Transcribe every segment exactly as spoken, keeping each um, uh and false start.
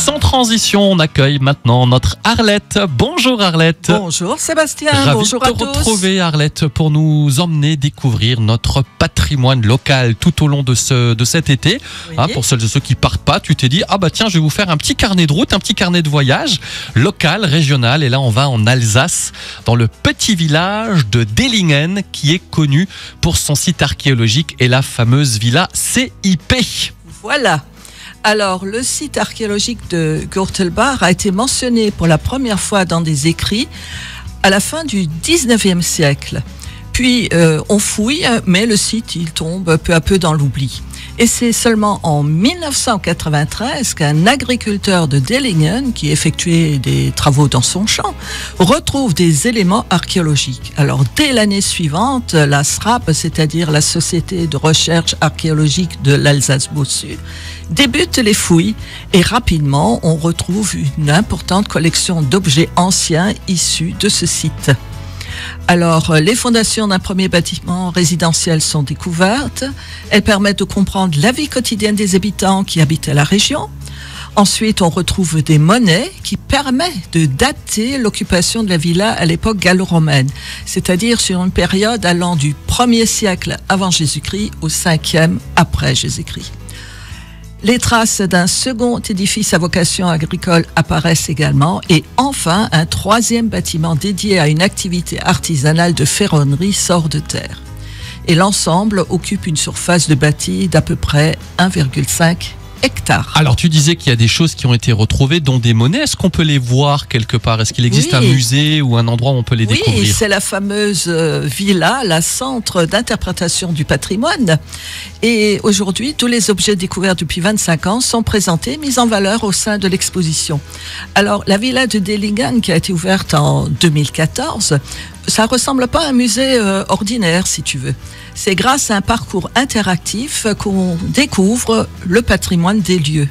sans transition, on accueille maintenant notre Arlette. Bonjour Arlette. Bonjour Sébastien, Ravi bonjour de à te tous. retrouver Arlette pour nous emmener découvrir notre patrimoine local tout au long de, ce, de cet été. Oui. Hein, pour celles et ceux qui partent pas, tu t'es dit, ah bah tiens, je vais vous faire un petit carnet de route, un petit carnet de voyage local, régional. Et là, on va en Alsace, dans le petit village de Dellingen, qui est connu pour son site archéologique et la fameuse villa C I P. Voilà. Alors, le site archéologique de Gürtelbach a été mentionné pour la première fois dans des écrits à la fin du dix-neuvième siècle. Puis, euh, on fouille, mais le site, il tombe peu à peu dans l'oubli. Et c'est seulement en mille neuf cent quatre-vingt-treize qu'un agriculteur de Dellingen, qui effectuait des travaux dans son champ, retrouve des éléments archéologiques. Alors, dès l'année suivante, la S R A P, c'est-à-dire la Société de recherche archéologique de l'Alsace-Bossu, débute les fouilles et rapidement, on retrouve une importante collection d'objets anciens issus de ce site. Alors, les fondations d'un premier bâtiment résidentiel sont découvertes. Elles permettent de comprendre la vie quotidienne des habitants qui habitaient la région. Ensuite, on retrouve des monnaies qui permettent de dater l'occupation de la villa à l'époque gallo-romaine, c'est-à-dire sur une période allant du premier siècle avant Jésus-Christ au cinquième après Jésus-Christ. Les traces d'un second édifice à vocation agricole apparaissent également et enfin un troisième bâtiment dédié à une activité artisanale de ferronnerie sort de terre. Et l'ensemble occupe une surface de bâti d'à peu près un virgule cinq hectares. Alors tu disais qu'il y a des choses qui ont été retrouvées, dont des monnaies. Est-ce qu'on peut les voir quelque part? Est-ce qu'il existe Oui. un musée ou un endroit où on peut les Oui, découvrir? c'est la fameuse euh, villa, la centre d'interprétation du patrimoine. Et aujourd'hui, tous les objets découverts depuis vingt-cinq ans sont présentés, mis en valeur au sein de l'exposition. Alors, la villa de Dellingen, qui a été ouverte en deux mille quatorze, ça ressemble pas à un musée euh, ordinaire, si tu veux. C'est grâce à un parcours interactif qu'on découvre le patrimoine des lieux.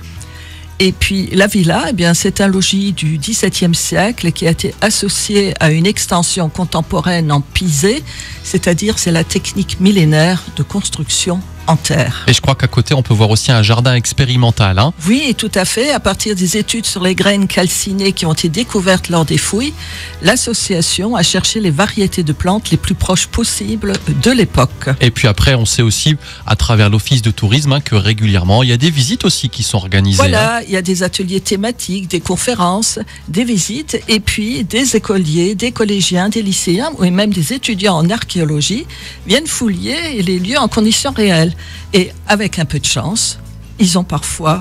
Et puis la villa, eh bien, c'est un logis du dix-septième siècle qui a été associé à une extension contemporaine en pisé, c'est-à-dire c'est la technique millénaire de construction en terre. Et je crois qu'à côté, on peut voir aussi un jardin expérimental. Hein. Oui, tout à fait. À partir des études sur les graines calcinées qui ont été découvertes lors des fouilles, l'association a cherché les variétés de plantes les plus proches possibles de l'époque. Et puis après, on sait aussi, à travers l'office de tourisme, hein, que régulièrement, il y a des visites aussi qui sont organisées. Voilà, hein. il y a des ateliers thématiques, des conférences, des visites, et puis des écoliers, des collégiens, des lycéens, ou même des étudiants en archéologie viennent fouiller les lieux en conditions réelles. Et avec un peu de chance, ils ont parfois,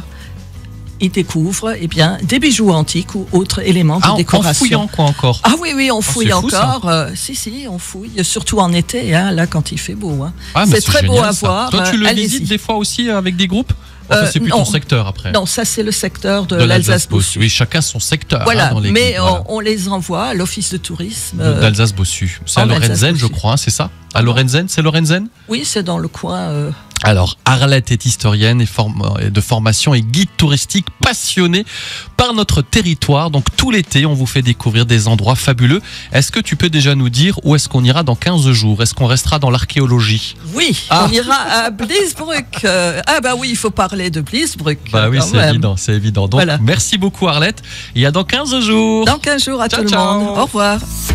ils découvrent eh bien, des bijoux antiques ou autres éléments de Ah, en- décoration. En fouillant quoi encore? Ah oui, oui, on fouille c'est fou, encore. Euh, si, si, on fouille, surtout en été, hein, là quand il fait beau. Hein. Ah, mais c'est très beau génial, à ça. voir. Toi, tu le euh, visites allez-y. des fois aussi avec des groupes? Enfin, Euh, c'est plus non. ton secteur après. Non, ça c'est le secteur de, de l'Alsace-Bossu. Oui, chacun son secteur. Voilà, hein, dans l'équipe, mais voilà. on, on les envoie à l'office de tourisme. De- euh, d'Alsace-Bossu. C'est à en Lorenzen, je Alsace-Bossu. crois, hein, c'est ça? À Ah bon Lorenzen, c'est Lorenzen? oui, c'est dans le coin. euh, Alors, Arlette est historienne et form- de formation et guide touristique passionnée par notre territoire. Donc, tout l'été, on vous fait découvrir des endroits fabuleux. Est-ce que tu peux déjà nous dire où est-ce qu'on ira dans quinze jours? Est-ce qu'on restera dans l'archéologie? Oui, Ah. on ira à Bliesbruck. Euh, ah bah oui, il faut parler de Bliesbruck. Bah oui, quand c'est même. évident, c'est évident. Donc, Voilà. merci beaucoup Arlette. Et à dans quinze jours. Dans quinze jours à Ciao, tout le ciao. monde. Au revoir.